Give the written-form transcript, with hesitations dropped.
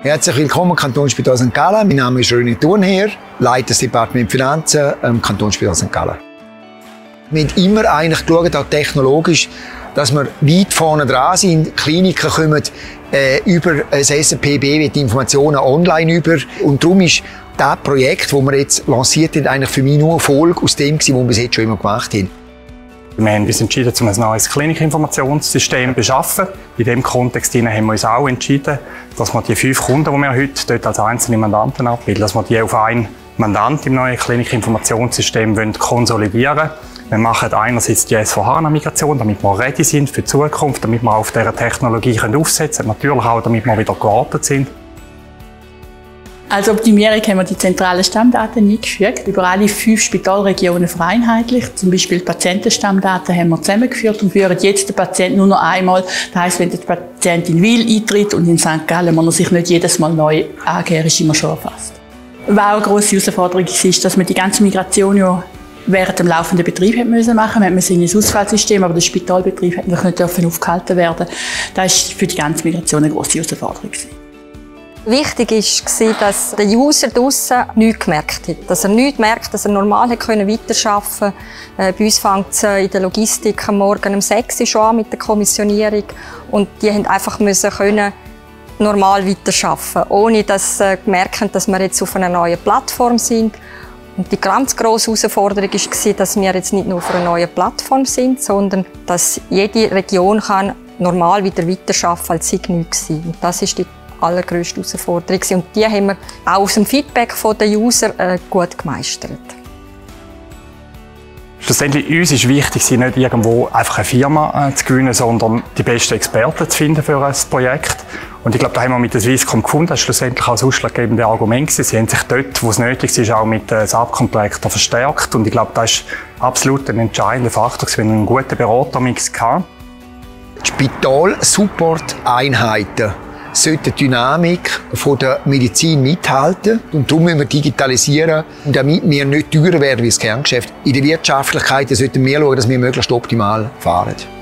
Herzlich willkommen im Kantonsspital St. Gallen. Mein Name ist René Thurnherr, Leiter des Departements Finanzen am Kantonsspital St. Gallen. Wir haben immer eigentlich geschaut, auch technologisch, dass wir weit vorne dran sind. Kliniken kommen über das SNPB die Informationen online über. Und darum ist das Projekt, das wir jetzt lanciert haben, eigentlich für mich nur eine Folge aus dem, was wir bis jetzt schon immer gemacht haben. Wir haben uns entschieden, ein neues Klinikinformationssystem zu beschaffen. In diesem Kontext haben wir uns auch entschieden, dass wir die 5 Kunden, die wir heute dort als einzelne Mandanten abbilden, dass wir die auf einen Mandant im neuen Klinikinformationssystem konsolidieren wollen. Wir machen einerseits die S/4HANA-Migration, damit wir ready sind für die Zukunft, damit wir auf dieser Technologie aufsetzen können. Natürlich auch, damit wir wieder gewartet sind. Als Optimierung haben wir die zentralen Stammdaten eingefügt, über alle 5 Spitalregionen vereinheitlicht. Zum Beispiel die Patientenstammdaten haben wir zusammengeführt und führen jetzt den Patienten nur noch einmal. Das heisst, wenn der Patient in Wil eintritt und in St. Gallen, muss er sich nicht jedes Mal neu angeben, ist immer schon erfasst. Was auch eine grosse Herausforderung ist, dass wir die ganze Migration ja während dem laufenden Betrieb machen mussten. Wir mussten in ein Ausfallsystem, aber der Spitalbetrieb hat nicht aufgehalten werden. Das war für die ganze Migration eine grosse Herausforderung. Wichtig war, dass der User draussen nichts gemerkt hat. Dass er nichts merkt, dass er normal weiterarbeiten konnte. Bei uns fängt es in der Logistik am Morgen um 6 Uhr schon an mit der Kommissionierung. Und die mussten einfach normal weiterarbeiten, ohne dass sie merken, dass wir jetzt auf einer neuen Plattform sind. Und die ganz grosse Herausforderung war, dass wir jetzt nicht nur auf einer neuen Plattform sind, sondern dass jede Region normal wieder weiterarbeiten kann, als sei nichts gewesen. Und das ist die allergrößte Herausforderung. Und die haben wir auch aus dem Feedback der User gut gemeistert. Schlussendlich uns ist wichtig, nicht irgendwo einfach eine Firma zu gewinnen, sondern die besten Experten zu finden für ein Projekt. Und ich glaube, da haben wir mit der Swisscom gefunden. Das war schlussendlich auch das ausschlaggebende Argument. Sie haben sich dort, wo es nötig ist, auch mit Subcontractor verstärkt. Und ich glaube, das ist absolut ein entscheidender Faktor, wenn wir einen guten Beratermix hatten. Die Spital-Support-Einheiten sollten die Dynamik der Medizin mithalten. Und darum müssen wir digitalisieren, damit wir nicht teurer werden wie das Kerngeschäft. In der Wirtschaftlichkeit sollten wir schauen, dass wir möglichst optimal fahren.